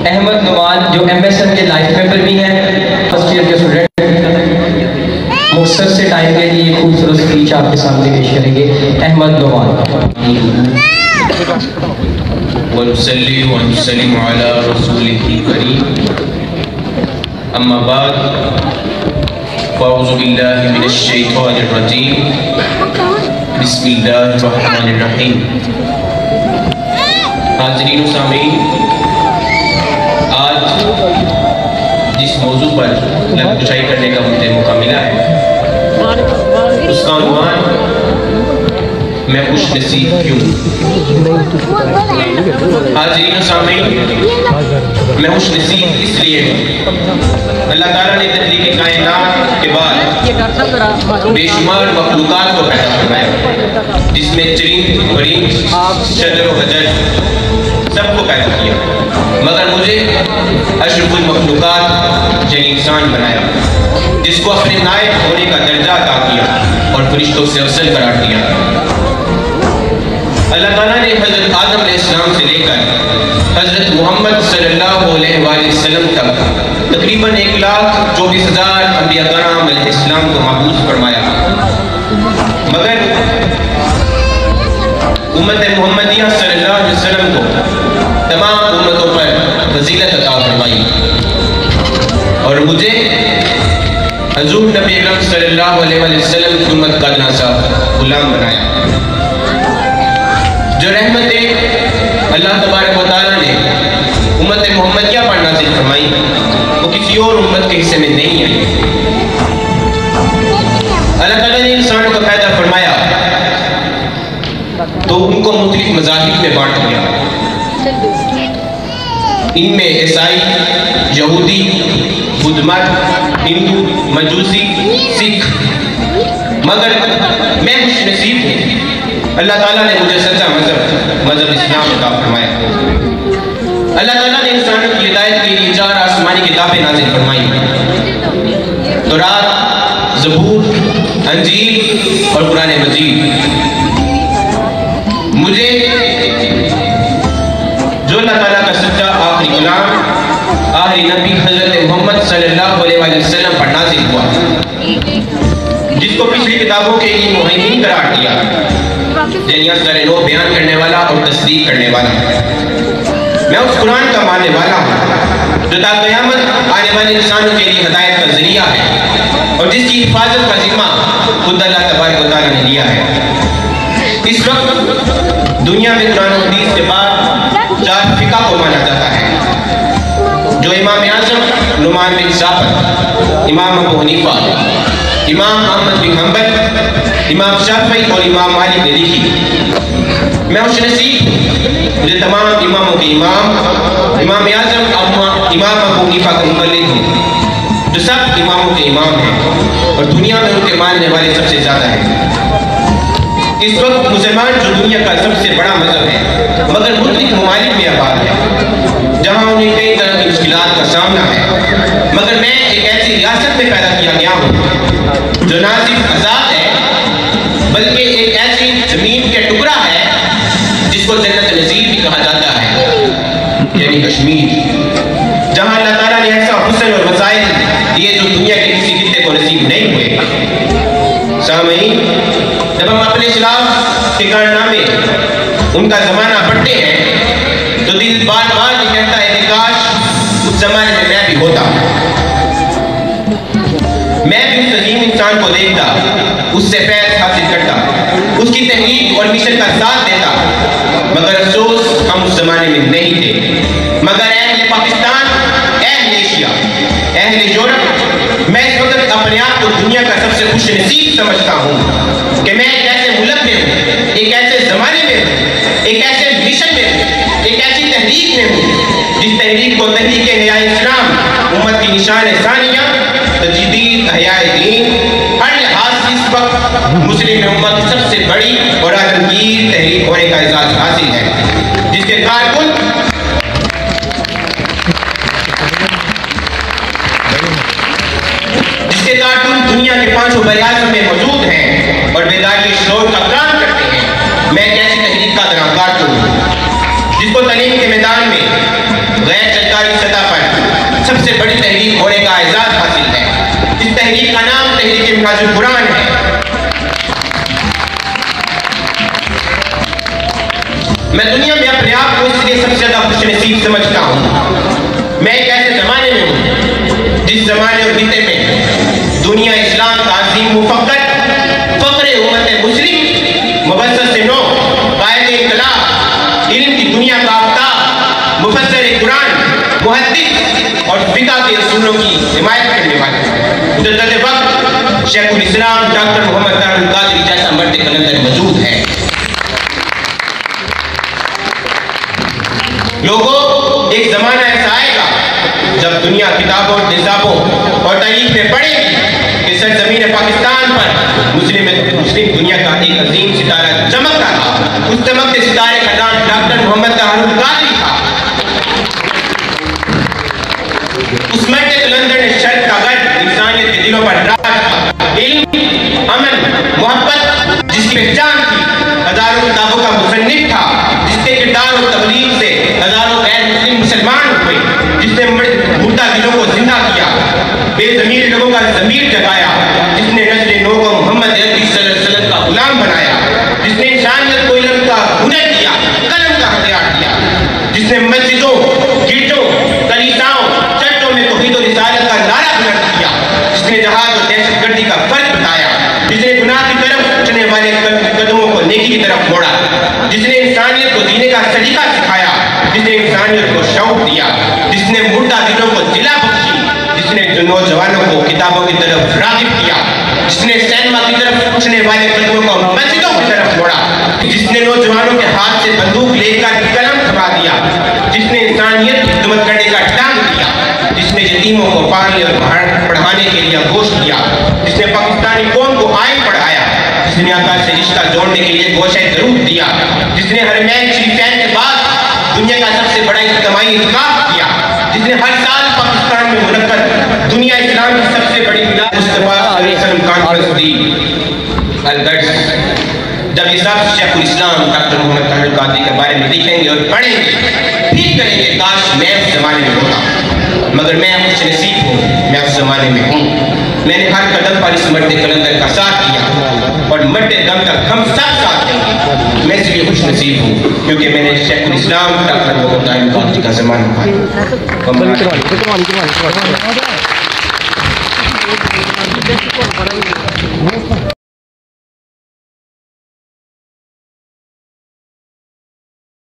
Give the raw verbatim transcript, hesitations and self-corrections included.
احمد نعمان جو M S N کے life member بھی ہیں، فرسٹ ایئر کے اسٹوڈنٹ، مختصر سے ٹائم کے لیے خوبصورت اسپیچ آپ کے سامنے پیش کریں گے احمد نعمان۔ ونصلي ونسلم على رسوله الكريم اما بعد فاعوذ بالله من الشيطان الرجيم بسم الله الرحمن الرحیم۔ حاضرین و سامعین، آج جس موضوع پر لب کشائی کرنے کا مجھے موقع ملا ہے اس کا عنوان میں خوش نصیب کیوں۔ حاضرین و سامعین، میں خوش نصیب اس لیے ہوں، اللہ تعالیٰ نے تخلیق کائنات کے بعد بے شمار مخلوقات کو پیدا فرمایا، جس میں چرند پرند شجر و حجر سب کو پیدا کیا، مگر مجھے اشرف المخلوقات یعنی انسان بنایا، جس کو اپنے نائب ہونے کا درجہ عطا کیا اور فرشتوں سے افضل قرار دیا۔ اللہ تعالیٰ نے حضرت آدم علیہ السلام سے لے کر حضرت محمد صلی اللہ علیہ وآلہ وسلم تک تقریباً ایک لاکھ چوبیس ہزار انبیاء کرام علیہ السلام کو مبعوث فرمایا، مگر امت محمدیہ صلی اللہ علیہ وسلم کو تمام امتوں پر فضیلت عطا فرمائی اور مجھے حضور نبی اکرم صلی اللہ علیہ وسلم کی امت کا ناسا غلام بنایا۔ جو رحمتیں اللہ تبارک و تعالیٰ نے امت محمدیہ پر نازل فرمائی وہ کسی اور امت کے حصے میں نہیں ہے۔ اللہ تعالیٰ نے انسانوں کو پیدا فرمایا تو ان کو مختلف مذاہب میں بانٹ دیا، ان میں عیسائی، یہودی، بدھ مت، ہندو، مجوسی، سکھ، مگر میں خوش نصیب ہوں، اللہ تعالیٰ نے مجھے سچا مذہب مذہب اسلام عطا فرمایا۔ اللہ تعالیٰ نے انسانوں کی ہدایت کے لیے چار آسمانی کتابیں نازل فرمائی، تورات، زبور، انجیل اور قرآن مجید۔ مجھے جو اللہ تعالیٰ کا سچا آخری غلام، آخری نبی حضرت محمد صلی اللہ علیہ وآلہ وسلم پر نازل ہوا، جس کو پچھلی کتابوں کے لیے مہیمن قرار دیا، یعنی اثر نو بیان کرنے والا اور تصدیق کرنے والا۔ میں اس قرآن کا ماننے والا ہوں جو تا قیامت آنے والے انسانوں کے لیے ہدایت کا ذریعہ ہے اور جس کی حفاظت کا ذمہ خود اللہ تبارک و تعالیٰ نے لیا ہے۔ اس وقت دنیا میں قرآن و حدیث کے بعد چار فقہ کو مانا جاتا ہے، جو امام اعظم نعمان بن ثابت، امام ابو حنیفہ، امام احمد بن حنبل، امام شافعی اور امام مالک نے لکھی۔ میں خوش نصیب ہوں، مجھے تمام اماموں کے امام، امام اعظم امام ابو حنیفہ کا مقلد ہوں، جو سب اماموں کے امام ہیں اور دنیا میں ان کے ماننے والے سب سے زیادہ ہیں۔ اس وقت مسلمان جو دنیا کا سب سے بڑا مذہب ہے، مگر مختلف ممالک میں آباد ہے جہاں انہیں کئی طرح کی مشکلات کا سامنا ہے، مگر میں ایک ایسی ریاست میں پیدا کیا گیا ہوں جو نہ صرف آزاد ہے بلکہ ایک ایسی زمین کے ٹکڑا ہے جس کو جنت نظیر بھی کہا جاتا ہے، یعنی کشمیر، جہاں اللہ تعالیٰ نے ایسا حسن اور وسائل دیے جو دنیا کے کسی خطے کو نصیب نہیں ہوئے۔ سامعین، جب ہم اپنے اسلام کے کارنامے ان کا زمانہ پڑھتے ہیں تو دل بار بار یہ کہتا ہے کہ کاش اس زمانے میں میں بھی ہوتا، میں بھی اس عظیم انسان کو دیکھتا، اس سے فیض حاصل کرتا، اس کی تحریک اور مشن کا ساتھ دیتا، مگر افسوس ہم اس زمانے میں نہیں تھے۔ مگر اہل پاکستان، اہل ایشیا، اہل یورپ، میں اس وقت اپنے آپ کو دنیا کا سب سے خوش نصیب سمجھتا ہوں کہ میں ایک ایسے ملک میں ہوں، ایک ایسے زمانے میں ہوں، ایک ایسے مشن میں ہوں، ایک ایسی تحریک میں ہوں جس تحریک کو تحریک احیاء اسلام، امت کی نشان ثانیہ، تجدید احیاء دین، ہر لحاظ سے اس وقت مسلم امت سب سے بڑی اور عالمگیر تحریک ہونے کا اعزاز حاصل ہے، جس کے کارکن جس کے کارکن دنیا کے پانچوں بریاضوں میں موجود ہیں اور بیداری شعور کا کام کرتے ہیں۔ میں ایک ایسی تحریک کا درامدار ہوں جس کو تعلیم کے میدان میں غیر سرکاری سطح پر سب سے بڑی تحریک ہونے کا اعزاز حاصل ہے۔ اس تحریک کا نام تحریک منہاج القرآن ہے۔ میں دنیا میں اپنے آپ کو اس لیے سب سے زیادہ خوش نصیب سمجھتا ہوں۔ میں ایک ایسے زمانے میں ہوں جس زمانے اور خطے میں دنیا اسلام کا عظیم مفکر، فخر امت مسلم، مبسط نو، قائد انقلاب، علم کی دنیا کا آفتاب، مفسر قرآن، محدث اور فقہ کے اصولوں کی حمایت کرنے والے مجدد وقت شیخ الاسلام ڈاکٹر محمد طاہر القادری جیسا مرد قلندر موجود ہے۔ لوگوں، ایک زمانہ ایسا آئے گا جب دنیا کتابوں، نصابوں اور تاریخ میں پڑھے گی کہ سرزمین پاکستان پر مسلم مسلم دنیا کا ایک عظیم ستارہ چمک رہا تھا۔ اس چمکتے ستارے کا نام ڈاکٹر محمد طاہر القادری تھا۔ اس مرد قلندر نے شرق کا گرد انسانیت کے دلوں پر راج کیا۔ علم، امن، محبت جس کی پہچان تھی، ہزاروں کتابوں کا مصنف تھا، جس کے کردار اور تبلیغ سے ہزاروں غیر مسلم مسلمان ہوئے، جس نے مردہ دلوں کو زندہ کیا، بے ضمیر لوگوں کا ضمیر جگایا، جس نے نسل نو کو محمد عربی صلی اللہ علیہ وسلم کا غلام بنایا، جس نے انسانیت کو علم کا ہنر دیا، قلم کا ہتھیار دیا، جس نے مسجدوں، گرجوں، کلیساؤں، چرچوں میں توحید و رسالت کا نعرہ بلند کیا، جس نے جہاد اور دہشت گردی کا فرق بتایا، جس نے گناہ کی طرف اٹھنے والے قدموں کو نیکی کی طرف موڑا، جس نے انسانیت کو جینے کا سلیقہ سکھایا، جس نے انسانیت کو شوق دیا، جس نے مردہ دلوں کو دلا بخشی، جس نے نوجوانوں کو کتابوں کی طرف راغب کیا، جس نے سینما کی طرف اٹھنے والے قدموں کو مسجدوں کی طرف موڑا، جس نے نوجوانوں کے ہاتھ سے بندوق لے کر قلم تھما دیا، جس نے انسانیت کی خدمت کرنے کا ٹانگ دیا، جس نے یتیموں کو پانی اور پڑھانے کے لیے گوشت دیا، جس نے پاکستانی قوم کو آئین پڑھایا، جس نے آقا سے رشتہ جوڑنے کے لیے گوشہ ضرور دیا، جس نے حرمین شریفین کے بعد دنیا کا سب سے بڑا اجتماعی اعتکاف کیا، جس نے ہر سال پاکستان میں منعقد دنیا اسلام کی سب سے بڑی مصطفیٰ علیہ السلام کانفرنس دی، الگرز۔ جب یہ سب شیخ الاسلام ڈاکٹر محمد طاہر القادری کے بارے میں لکھیں گے اور پڑھیں گے، پھر کریں گے کاش میں اس زمانے میں ہوتا، مگر میں خوش نصیب ہوں، میں اس زمانے میں ہوں۔ میں نے ہر قدم پر اس مرد قلندر کا ساتھ کیا اور مرد دم تک ہم سب ساتھ دیں گے۔ میں اس لیے خوش نصیب ہوں کیونکہ میں نے شیخ الاسلام ڈاکٹر محمد طاہر القادری کا زمانہ پایا۔